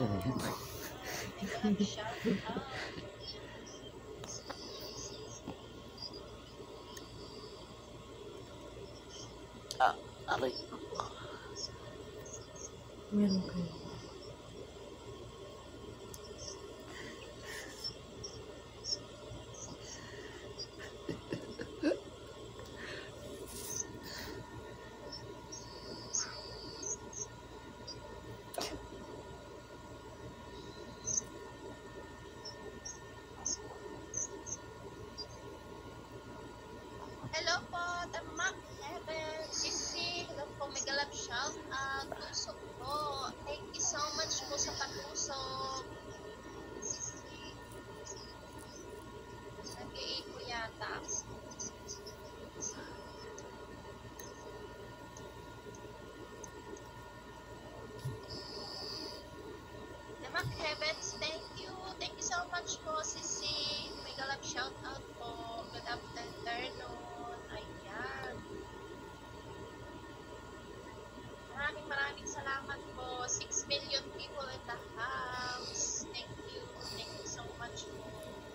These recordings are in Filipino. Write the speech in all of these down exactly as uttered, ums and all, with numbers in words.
Ah, aray. Meron kayo. Hello po, Tamak Heaven, Sisi, hello po, mega love shout out, tusok po. Thank you so much po sa patusok. Sisi, nag-i-echo yata. Tamak Heavens, thank you. Thank you so much po, Sisi. Mega love shout out po. Good afternoon. Ayan. Maraming maraming salamat po. six million people in the house. Thank you. Thank you so much po.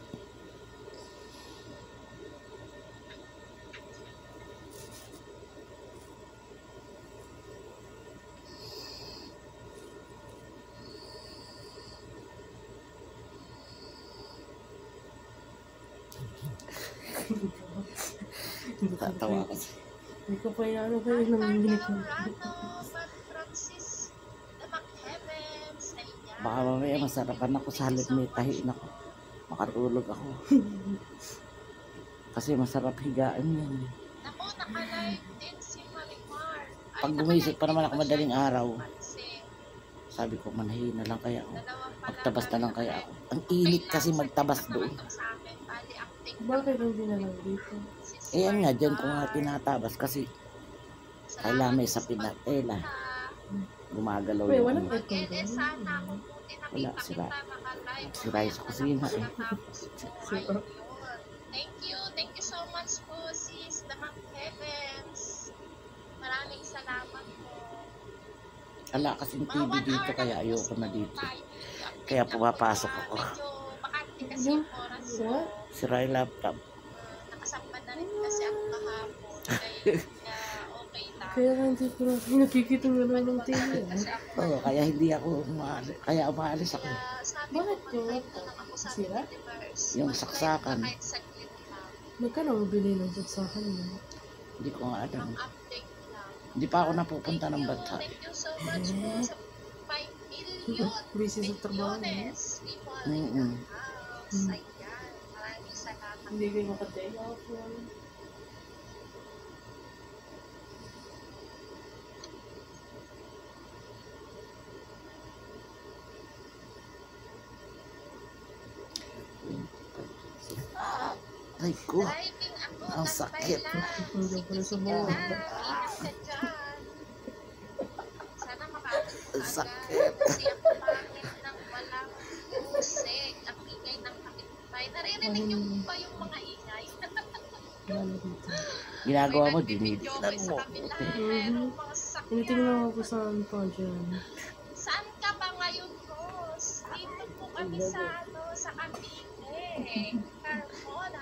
Tatawa ko. Hindi ko pa inaano ko yung nanginginig ko. Rano, Pat Francis, Tamak Heavens. Ayan. Baka mamaya masarapan ako sa halip may tahiin ako. Makatulog ako. Kasi masarap higaan yan. Naku, naka-live din si Marimar. Ay, Pag gumising pa naman ako naka-live madaling siya. araw, Pansin. sabi ko manahin na lang kaya ako. Dalawang pa Magtabas na lang kaya ako. naka-live. Ang init kasi magtabas doon. Sa amin, bali acting Bakit hindi na lang dito? Eh yan nga, dyan ko nga tinatabas kasi kailangan may sapin na tela. Gumagalaw Wait, yung walang ano. aircon Mag-ede doon. sana kung buti Wala, nakita sira. kita naka-live. Sira yung sa kusina eh. Natapos po. Sira. Ayun. Thank you. Thank you so much po, sis. Damang Heavens. Maraming salamat po. Wala kasing T Mga V one dito hour kaya na ayoko na po dito. tayo. Kaya pumapasok ako. Medyo bakante kasi yung oras ko. What? Sira yung laptop. Uh, nakasamba na rin kasi ako kahapon. Kaya uh, okay lang. Kaya nga hindi ko lang nakikita nga naman ng T V. Kasi ako Oo, kaya hindi ako umaalis. Kaya umaalis ako. Kaya sabi Bakit ko, yung mag-live laptop? na lang ako sa Sira? Universe. Yung Mag-live saksakan. na kahit saglit lang. Magkano ang bili ng saksakan mo? Hindi ko nga alam. Ang update lang. Hindi pa ako napupunta ng Thank you, bansa. thank you so much po sa five million Busy sa trabaho. milyones people in Mm-mm. the house. Mm. Ayan, maraming salamat. Hindi kayo makatake out yan. Ay ko. Driving ako, Ang gantay sakit. lang. Hanggang pala sa Sige bawah. lang, ingat ka dyan. Sana makaalis ka Ang agad. sakit. Kasi ang pangit ng walang musik, ang ingay ng kapitbahay. Naririnig niyo po ba yung mga ingay? Wala dito. Ginagawa mo, May nagbibideo dinidiktan kayo mo. sa kabila. Merong mga sasakyan. Tinitingnan ko kung saan pa dyan. Saan ka ba ngayon, boss? Dito po kami sa, ano, sa Cavite. Carmona.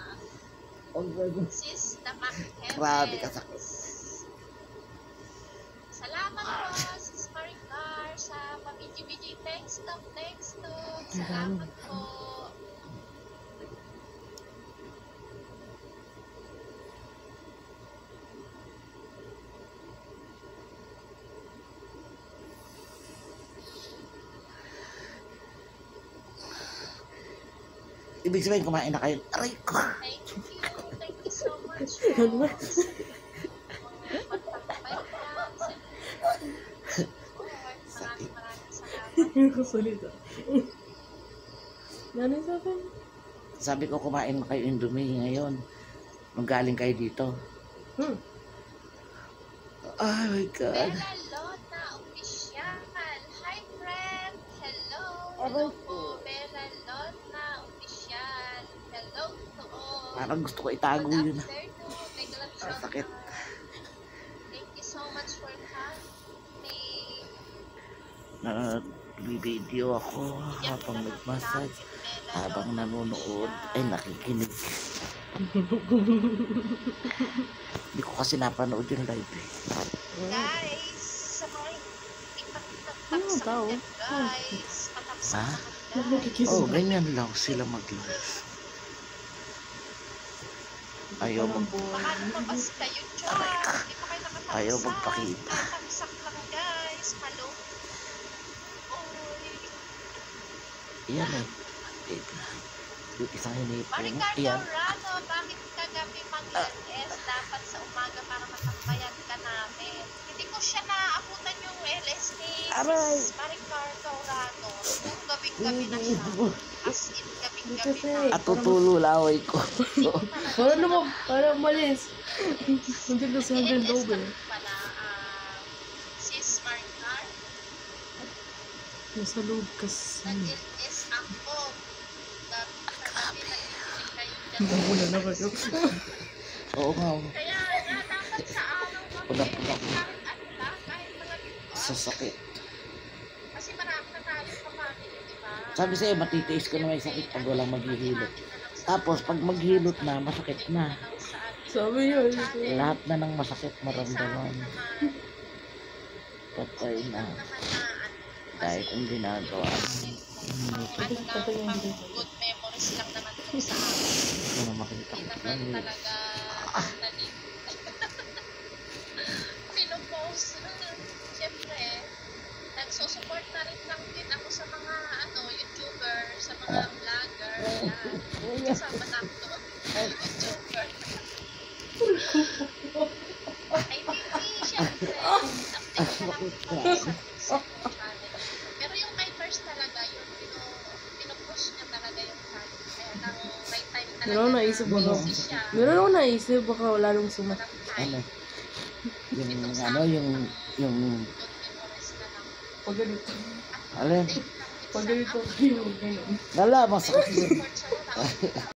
Sis, Tamak Heavens. Grabe ka sakit. Salamat po, Sis Maricar, sa pabidyo-bidyo. Thanks, Doc. Thanks, Doc. Salamat po. Ibig sabihin, kumain na kayo. Aray ko. Thank you. Thank you so much Ano po. ba? Mga pagtambay dyan sa inyo. Maraming maraming salamat. Hindi ko salita. Ano sa akin? Sabi ko, kumain na kayo Indomie ngayon. Nung galing kayo dito. Hmm. Oh my God. Bella Lona Official. Hi, friend. Hello. Hello po, Bella Lona Official. Hello to all. Parang gusto ko itago Good yun. afternoon. Mega love Ang shout sakit. out. Thank you so much for having me. Na nagbibideo ako habang nagmassage, habang nanonood, ay nakikinig. Hindi ko kasi napanood yung live eh. Guys, sa mga Ano ang tao? guys, pataksak Ha? naman guys. Oh, ganyan lang sila mag-live. Ayaw mag... Baka lumabas kayo dyan. Hindi pa kayo nakataksak. Ayaw magpakita. Ay, taksak lang guys. Hello. Oy. Yan eh. Wait na. Yung isang hinipin. Maricar Yan. Taurano, bakit kagabi mag-L S? Dapat sa umaga para matambayan ka namin. Hindi ko siya naabutan yung L S ni Aray! Sis Maricar Taurano. Yung gabing-gabi na siya. As in, gabing-gabi Kasi, na. At tutulo laway ko. para naman, para umalis. Hindi ko sa hanggang loob eh. Pala, ah, Sis Maricar, Nasa loob kasi. nag-L S ako. Gabi kagabi, nag-inig kayo dyan. Wala na kayo. Oo nga. Kaya nga, dapat sa araw Udak, mag-L udak. S kahit ano lang, kahit mga bituan. Sasakit. Kasi marami na tayong pamamili, di ba? Sabi sa'yo, matitiis ko na may sakit pag walang maghihilot. Tapos, pag maghilot na, masakit na. Sabi yun. Lahat na ng masakit maramdaman. Patay na. Dahil kung ginagawa. Ano lang, pang good memories lang naman ito sa akin. Hindi na makita Hindi ko. naman talaga naging pinopost. Siyempre, nagsusupport na rin lang din ako sa mga ano, YouTuber, sa mga vlogger. Yan. Kasama na ako doon. YouTuber. Ay, hindi, siyempre. Update na lang ako sa channel. Pero yung kay First talaga, yung pino- pinopost niya talaga yung channel. Kaya nang may time talaga Meron ako naisip na baka, busy siya. meron ako naisip baka wala nung sumat. Walang time. Ano? Yung ano, yung, yung, Good memories na lang. Pag ganito. alin? Update lang din Pag sa ganito update. kayo, ganun. Lala, masakit yun. Support siya na lang.